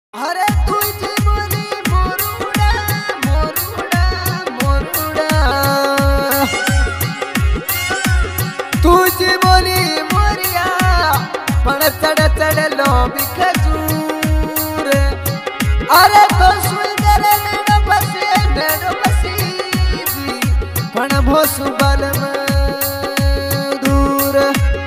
अरे तुझी बोली मोरुडा मोरुडा मोरुडा तुझी बोली मोरिया पण चढ चढलो बिखजूर अरे तो सुंदर नेडो बसी पण भोसु बलम दूर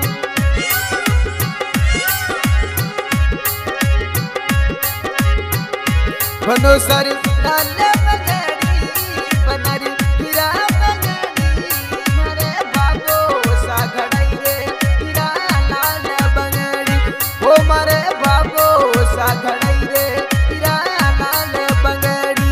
बनो सारी लाल बगड़ी बनारी हीरा बगड़ी मारे बाबो सा घड़ाई रे हीरा लाल बगड़ी ओ मारे बाबो सा घड़ाई रे हीरा लाल बगड़ी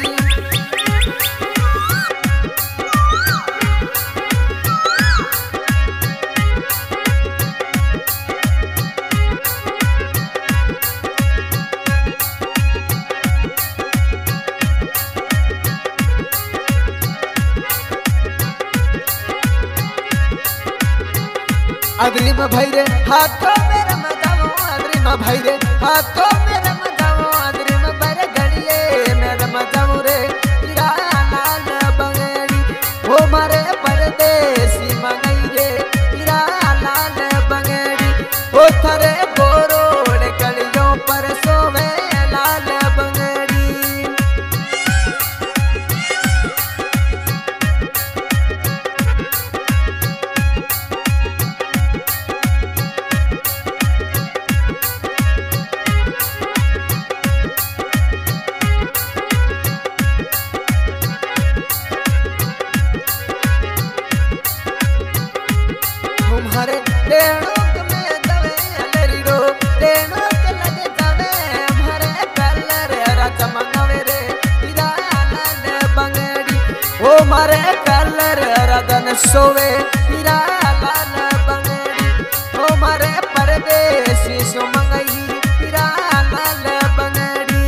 अदरी में भाई रे हाथों में रम जाओ अदरी में भाई रे हाथों में रम जाओ अदरी में बड़े घड़िए में रम जाओ रे हीरा लाल बगड़ी वो मारे परदेसी मंगई रे हीरा लाल बगड़ी वो थरे बोरोड़ कलियों पर सोवे लाल बगड़ी तुम्हारे रेणुक में दवे अलरी रो रेणुक लगे जावे हमारे कलर राजा मंगवे रे हीरा लाल बंगड़ी ओ मारे कलर रदन सोवे हीरा लाल बंगड़ी ओ मारे परदेसी सो मंगई हीरा लाल बंगड़ी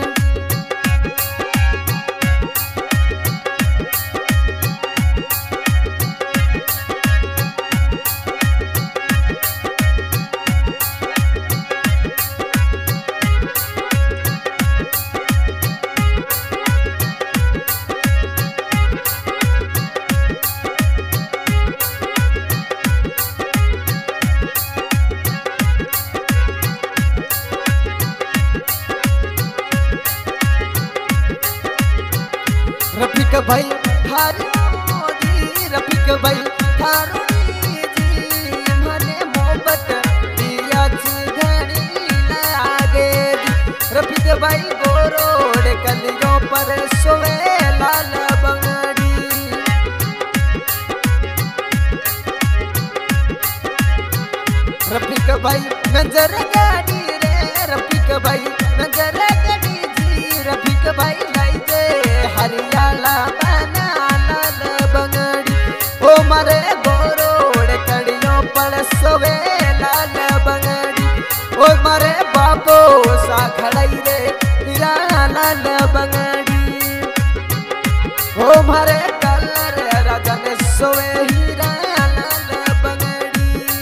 रफीक भाई थारी मोदी रफीक भाई थारुणी जी मने मोहब्बत दिया घड़ी लागे रफीक भाई गोरोड़ कलियों पर सोवे लाल बंगड़ी रफीक भाई नजर गाड़ी रे रफीक भाई नजर गाड़ी जी रफीक भाई लाई दे हरियाला बना लाल बंगड़ी ओ मारे गोरोड़ कड़ियों पर सोवे लाल बंगड़ी ओ मारे बाबो सा खड़ाई रे हीरा लाल बंगड़ी ओ मारे कलर राजा ने सोवे हीरा लाल बंगड़ी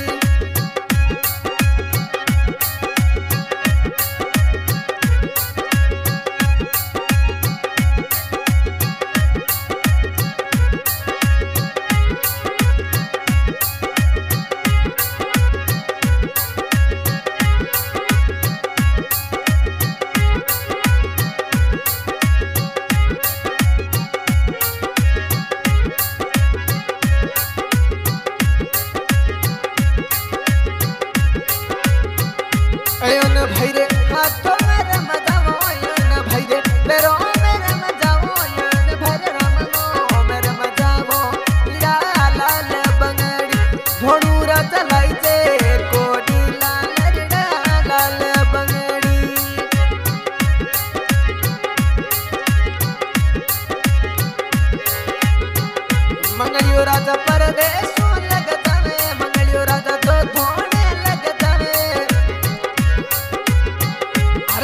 अयन भाई रे हाथों में रम जाओ अयन भाई रे पैरों में रम जाओ अयन भाई रे रमो में रम जाओ हीरा लाल बंगड़ी घोड़ूरा चलाई जे कोडी लाल रे लाल बंगड़ी मंगलियो राजा परदेस लग जावे मंगलियो राजा तो धोने लग जावे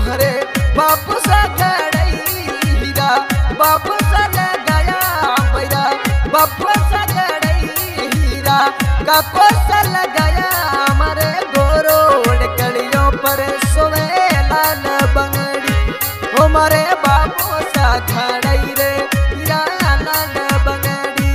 तुम्हारे बापू सा गड़ई हीरा बापू सा लगाया बैरा बापू सा गड़ई हीरा काको सा लगाया हमारे गोरोड़ कड़ियों पर सोवे लाल बंगड़ी हमारे बापू सा खड़ई रे हीरा लाल बंगड़ी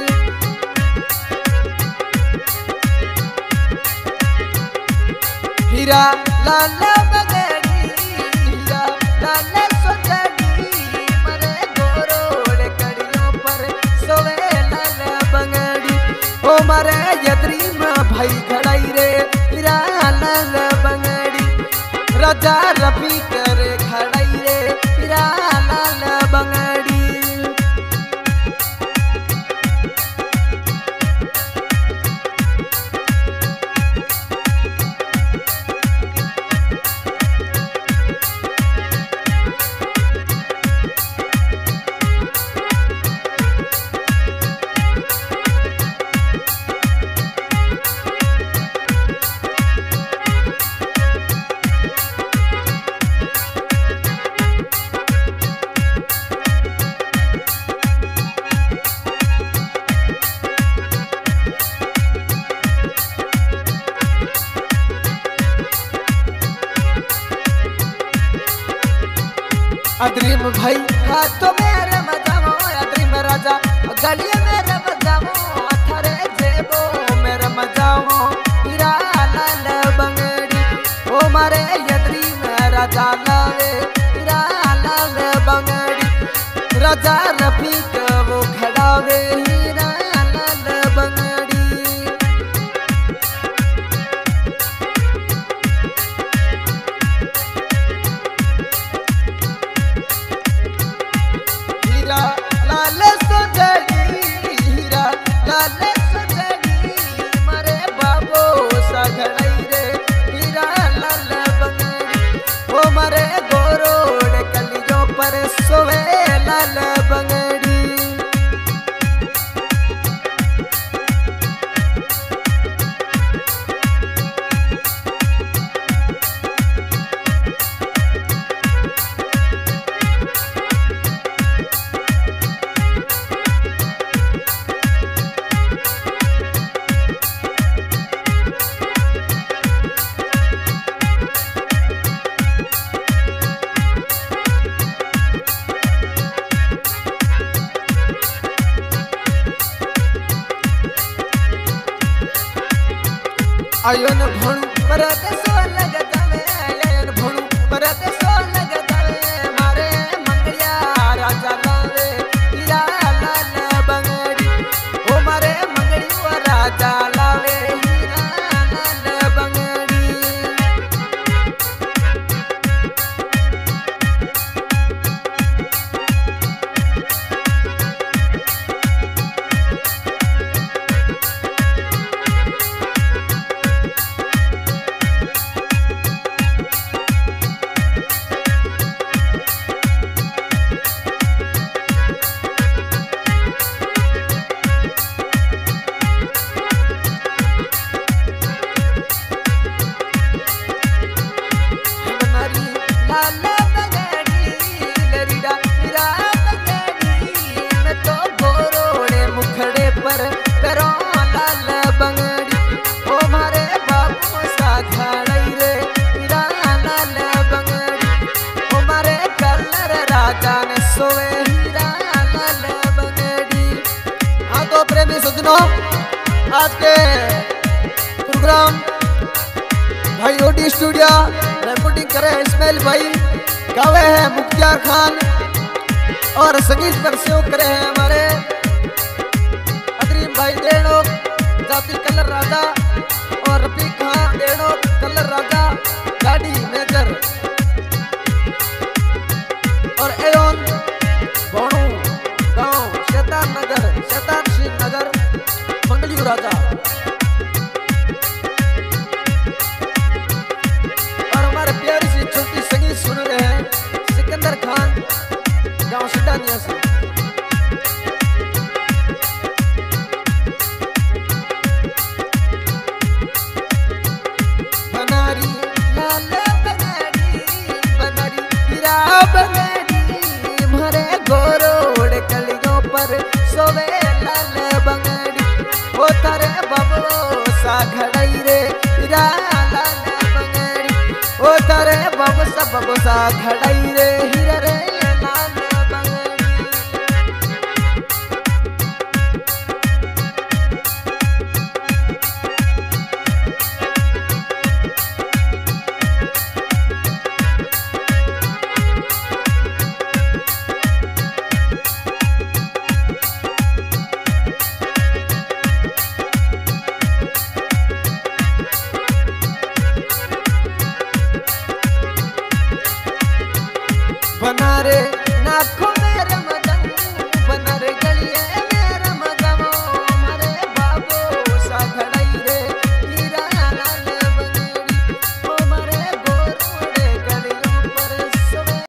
हीरा लाल बंगड़ी हीरा लाल सोचड़ी मरे गोरोड़ कड़ियों पर सोवे लाल बंगड़ी ओ मरे यत्री में भाई खड़ाई रे हीरा लाल बंगड़ी राजा रफी करे खड़ाई रे हीरा लाल बंगड़ी अद्रीम भाई हाथों में रम जामो अद्रीम राजा गलिए में रम जामो अथरे जेबो में रम जामो हीरा लाल बंगड़ी ओ मारे अद्रीम राजा लावे हीरा लाल बंगड़ी राजा रफीक वो खड़ावे हीरा लाल बंगड़ी लाल सोचड़ी हीरा लाल सोचड़ी मरे बाबो सा घड़ई रे हीरा लाल बंगड़ी ओ मरे गोरोड़ कलियों पर सोवे लाल बंगड़ी आयोन भणु परत सो लग जावे आयोन भणु परत सो लग जावे मारे मंगलिया राजा लावे हीरा लाल बंगड़ी ओ मारे मंगलिया राजा लावे हीरा लाल बंगड़ी आज के प्रोग्राम भाई ओडी स्टूडियो रिकॉर्डिंग करे इस्माइल भाई, गावे हैं मुख्तियार खान और संगीत पर सहयोग करे हैं हमारे अदरीम भाई देणो जाति कलर राजा और रफीक खान देणो कलर राजा गाड़ी मेजर और एयोन भोणू गांव शैतान नगर शैतान सिंह नगर मंगलियू राजा और हमारे प्यारी सी छोटी संगीत सुन रहे हैं सिकंदर खान गांव सिटानिया से। बबसा बबसा घड़ाई रे हीरा रे लाल बंगड़ी। बना रे नाखो